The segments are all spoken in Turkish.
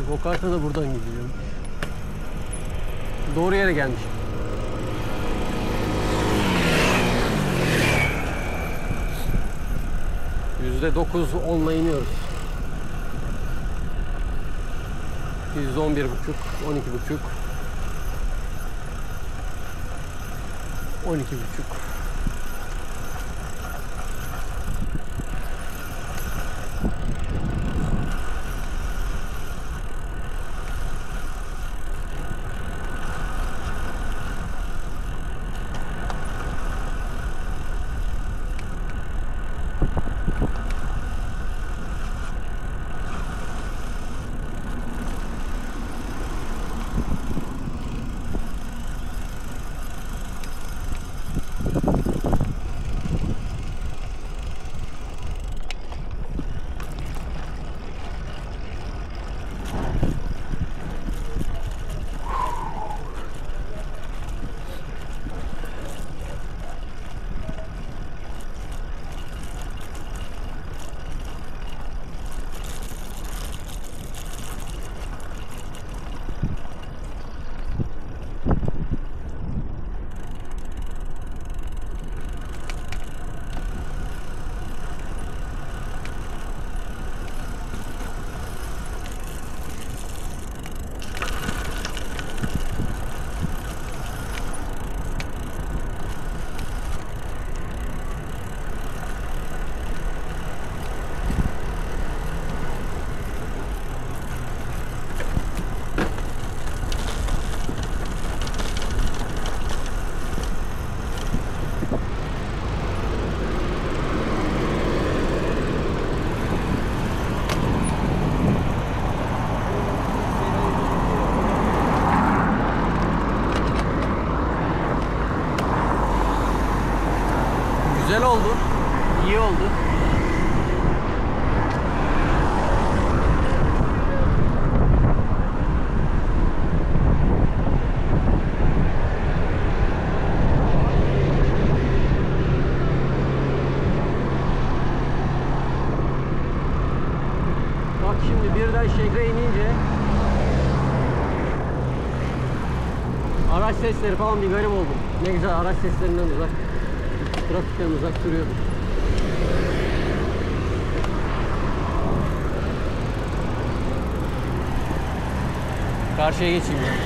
O karta da buradan gidiyor. Doğru yere gelmiş. %9 10'la iniyoruz. %11,5, 12,5, 12,5. Güzel oldu. İyi oldu. Bak şimdi birden şehre inince araç sesleri falan bir garip oldu. Ne güzel araç seslerinden uzak. Trafikten uzak duruyor. Karşıya geçeyim ya.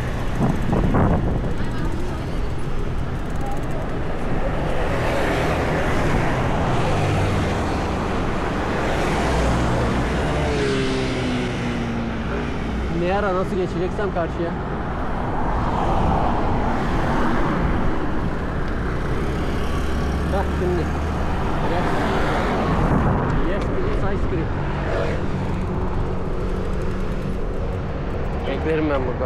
Ne ara nasıl geçeceksem karşıya. Bak şimdi. Yes, please ice cream. Beklerim ben burada.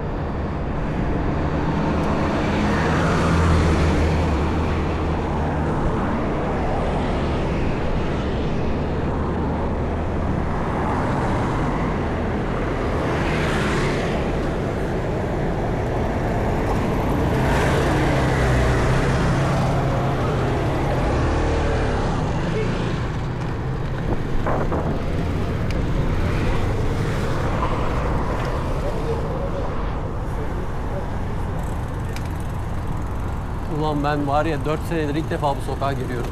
Ulan ben var ya 4 senedir ilk defa bu sokağa giriyorum.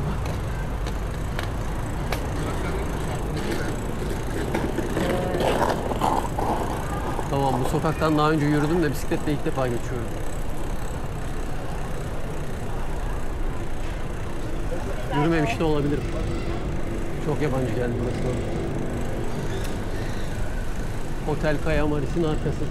Tamam, bu sokaktan daha önce yürüdüm de bisikletle ilk defa geçiyorum. Yürümemiş de olabilirim. Çok yabancı geldim mesela. Otel Kaya Maris'in arkası.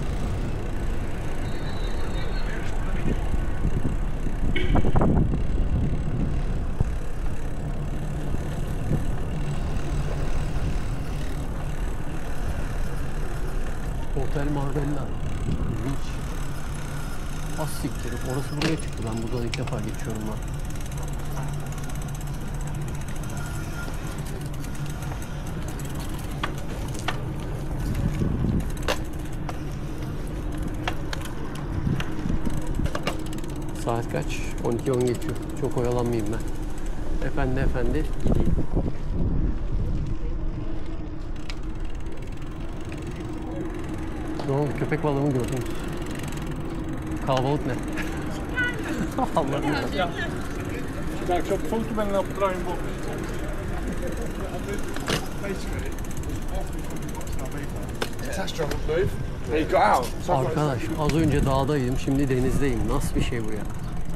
Otel Marbella. İlginç. Az siktir. Orası buraya çıktı. Ben buradan ilk defa geçiyorum ben. Saat kaç? 12:10 geçiyor. Çok oyalanmayayım ben. Efendi gideyim. oldu? Köpek balığı mı gördünüz? Kalabalık ne? Allah'ım ya. Ja, ik zal de foto met een opdruimen. That's trouble, move. There you got out. Arkadaş az önce dağdaydım, şimdi denizdeyim. Nasıl bir şey bu ya?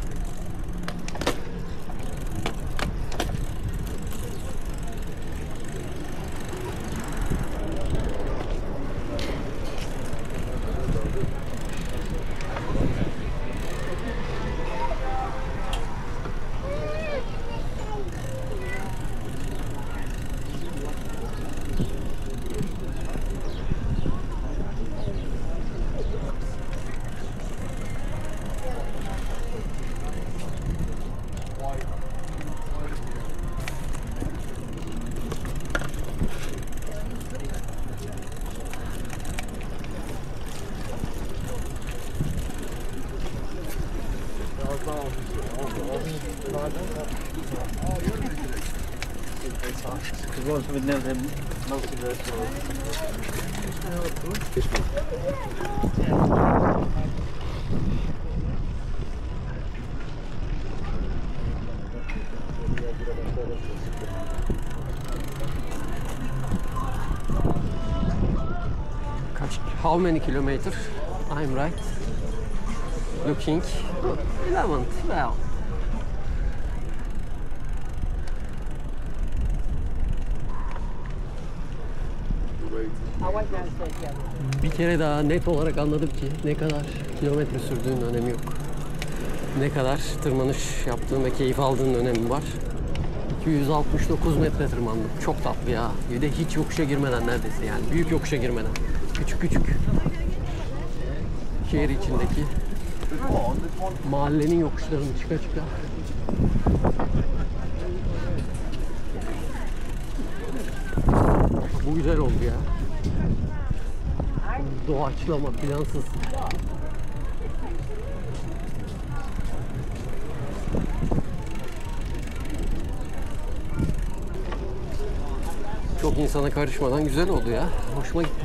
How many kilometers? I'm right. Looking. 11. Well. Bir kere daha net olarak anladım ki ne kadar kilometre sürdüğünün önemi yok. Ne kadar tırmanış yaptığın ve keyif aldığın önemi var. 269 metre tırmandım. Çok tatlı ya. Bir de hiç yokuşa girmeden neredeyse yani. Büyük yokuşa girmeden. Küçük küçük. Şehir içindeki mahallenin yokuşlarını çıka çıka. Bu güzel oldu ya. Doğaçlama, plansız. Çok insana karışmadan güzel oldu ya. Hoşuma gitti.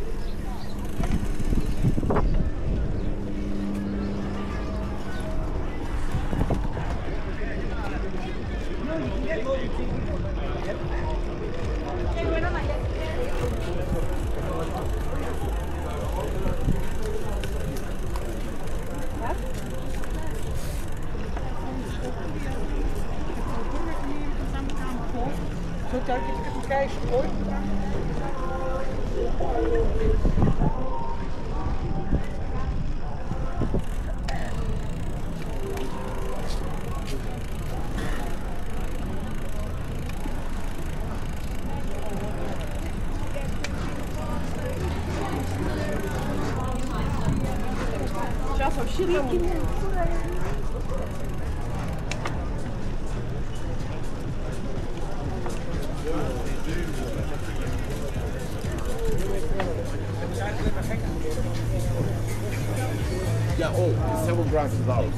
Yeah, oh, several grams of those.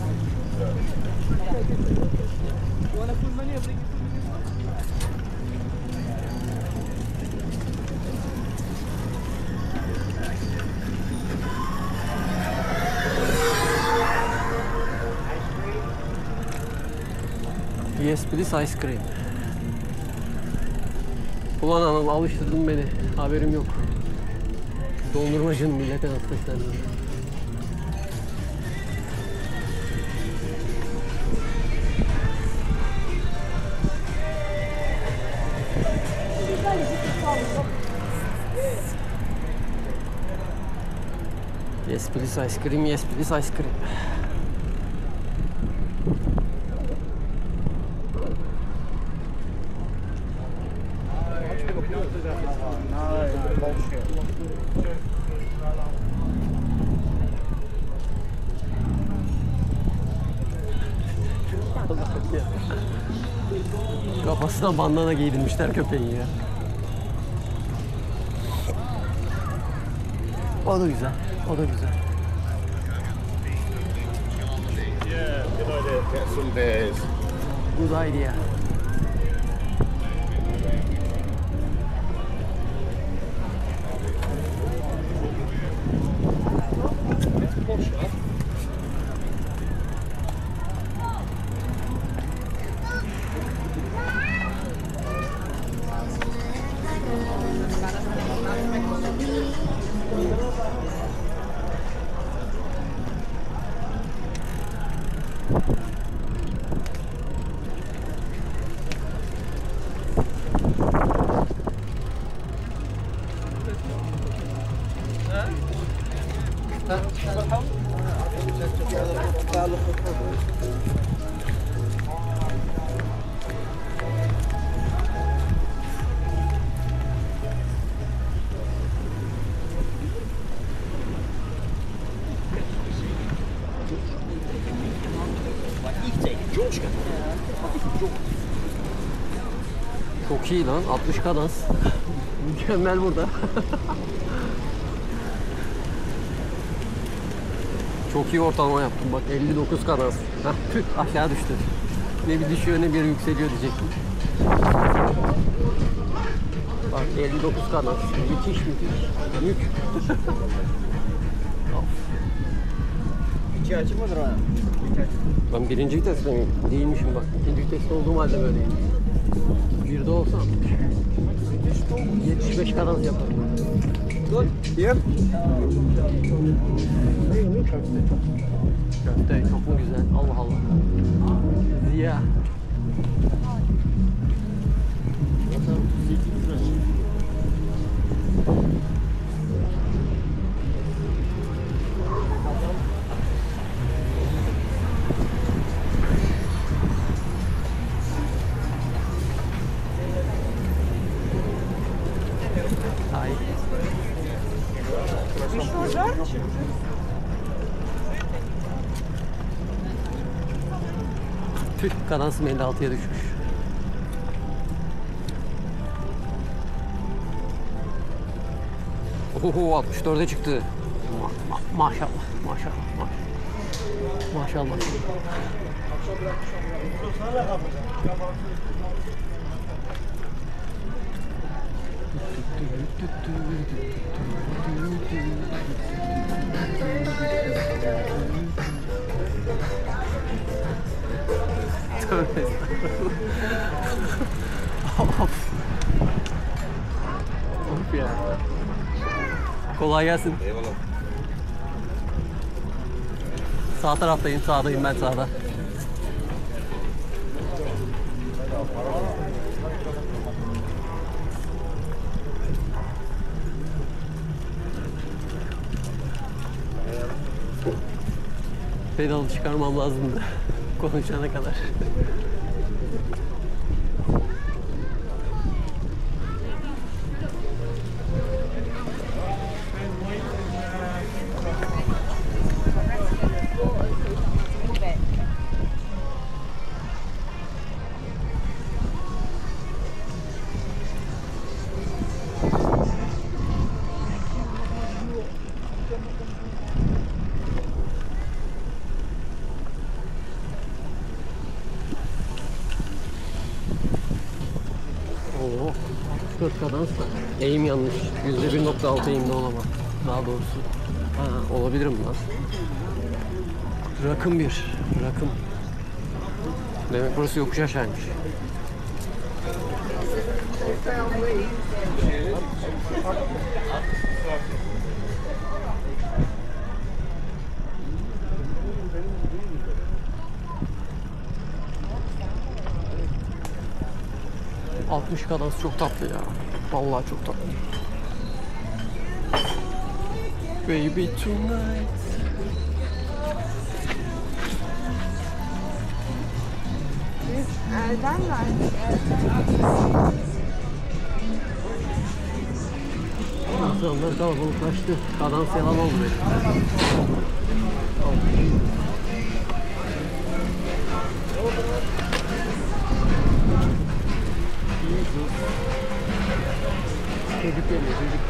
Yes please ice cream. Ulan Anıl alıştırdın beni. Haberim yok. Dondurmacının millete nasıl seslendim. Yes please ice cream, yes please ice cream. Kafasına bandana giydirmişler köpeğin ya. O da güzel, o da güzel. Yeah, good idea. Get some beers. Good idea. Çok iyi lan, 60 kadans. Mükemmel burada. Çok iyi ortalama yaptım bak, 59 kadans. Heh, tüh, aşağı düştü. Ne bir düşüyor ne bir yükseliyor diyecektim. Bak 59 kadans. Müthiş müthiş. Mük. İki açık mıdır o? Ben birinci viteste miyim? Değilmişim bak. İkinci viteste olduğum halde böyleyim. Bir de olsam 75 kadans yaparım. Good. Here. Köfte çok mu güzel? Allah Allah. Ziya. Ay. Tüh, kadansım 56'ya düşmüş. Oho 64'e çıktı. Maşallah, maşallah, maşallah. Maşallah. Tövbe estağfurullah. Of ya. Kolay gelsin. Eyvallah. Sağ taraftayım, sağdayım ben sağda. Pedalı çıkarmam lazımdı konuşana kadar. Oo, 64 kadans da. Eğim yanlış. %1.6 eğimde olamam. Daha doğrusu. Ha, olabilirim lan. Rakım bir. Rakım. Demek burası yokuş aşağıymış. ...60 kadans çok tatlı ya. Vallahi çok tatlı. Baby tonight. Erdem verdi. İnsanlar kalabalıklaştı. Kadans yalan oldu benim. Çocuk geliyor, çocuk.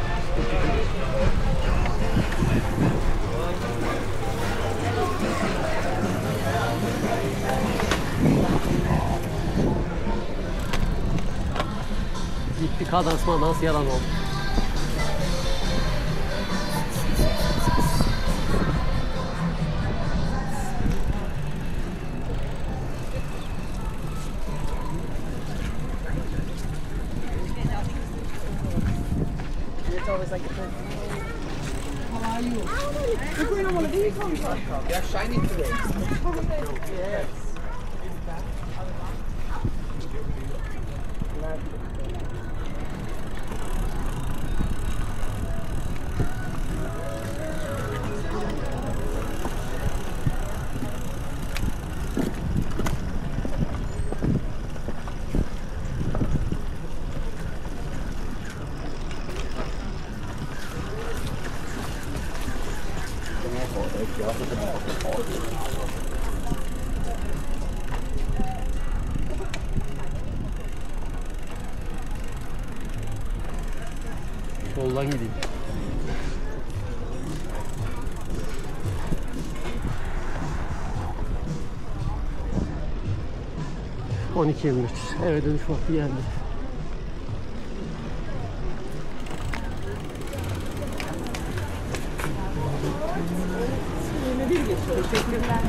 Gitti kadans madans yalan oldu. It's always like a good. How are you? What's going on? Where are you coming from? They're shiny today. Yes. Soldan gideyim. ...12:23. Eve dönüş vakti geldi. Teşekkürler.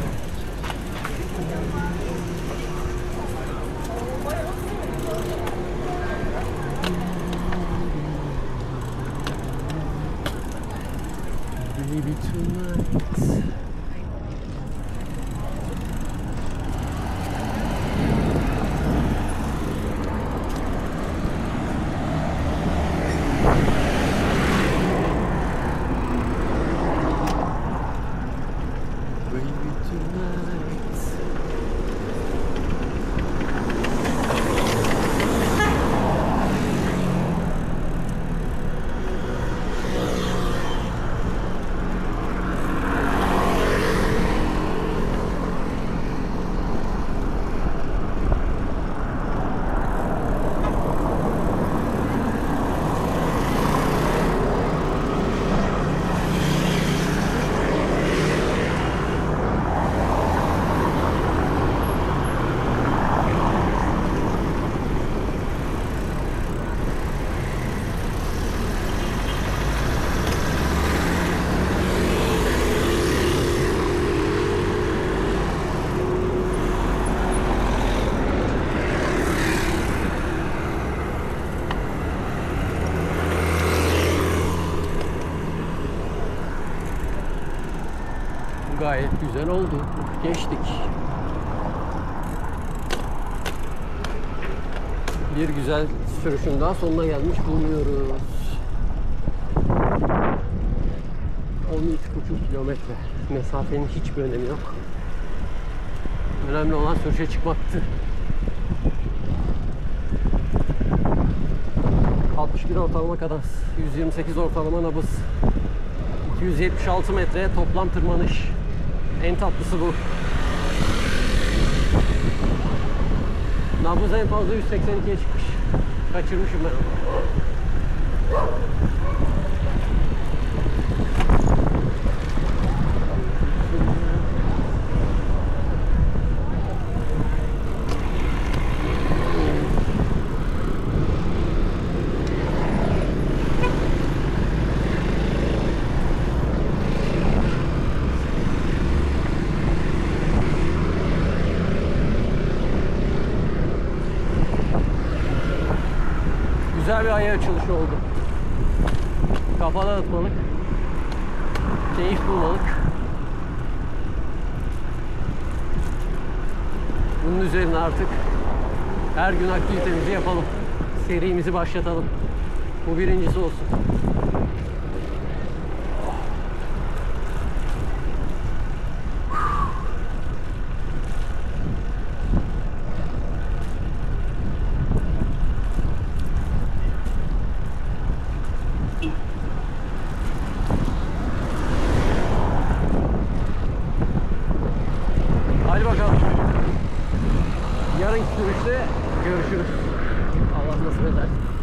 Baby tonight. Baby tonight. Gayet güzel oldu. Geçtik. Bir güzel sürüşün daha sonuna gelmiş bulunuyoruz. 13,5 kilometre. Mesafenin hiçbir önemi yok. Önemli olan sürüşe çıkmaktı. 61 ortalama kadar. 128 ortalama nabız. 276 metre toplam tırmanış. En tatlısı bu. Nabız en fazla 182'ye çıkmış. Kaçırmışım ben. Güzel bir aya açılışı oldu. Kafa dağıtmalık, keyif bulmalık. Bunun üzerine artık her gün aktivitemizi yapalım. Serimizi başlatalım. Bu birincisi olsun. Hadi bakalım. Yarınki sürüşte görüşürüz. Allah nasip eder.